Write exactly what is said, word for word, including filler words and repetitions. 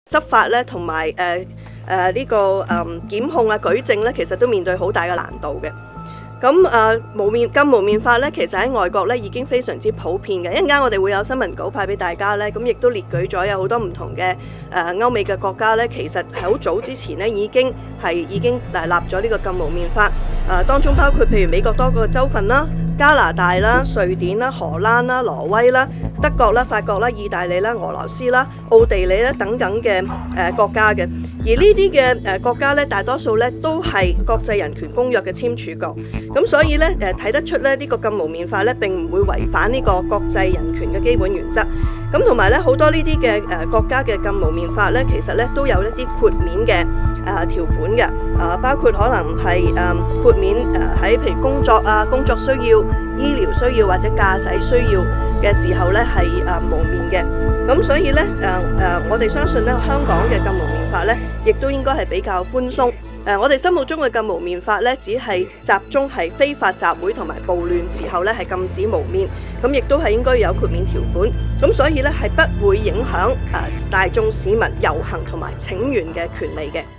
執法咧同埋誒誒呢個誒、嗯、檢控啊舉證咧，其實都面對好大嘅難度嘅。咁誒蒙面禁蒙面法咧，其實喺外國咧已經非常之普遍嘅。一陣間我哋會有新聞稿派俾大家咧，咁亦都列舉咗有好多唔同嘅誒歐美嘅國家咧，其實係好早之前咧已經係已經誒立咗呢個禁蒙面法。誒當中包括譬如美國多個州份啦、加拿大啦、瑞典啦、荷蘭啦、挪威啦、德國啦、法國啦、意大利啦、俄羅斯啦、奧地利啦等等嘅誒國家嘅。而呢啲嘅誒國家咧，大多數咧都係國際人權公約嘅簽署國。咁所以咧誒睇得出咧呢個禁蒙面法咧並唔會違反呢個國際人權嘅基本原則。咁同埋咧好多呢啲嘅誒國家嘅禁蒙面法咧，其實咧都有一啲豁免嘅誒條款嘅。誒包括可能係誒豁免誒喺譬如工作啊、工作需要、醫療需要或者駕駛需要嘅時候咧係誒蒙面嘅。咁所以咧誒誒我哋相信咧香港嘅禁蒙面法咧，亦都應該係比較寬鬆。誒，我哋心目中嘅禁蒙面法咧，只係集中係非法集會同埋暴亂時候咧係禁止蒙面，咁亦都係應該有豁免條款。咁所以咧係不會影響誒大眾市民遊行同埋請願嘅權利嘅。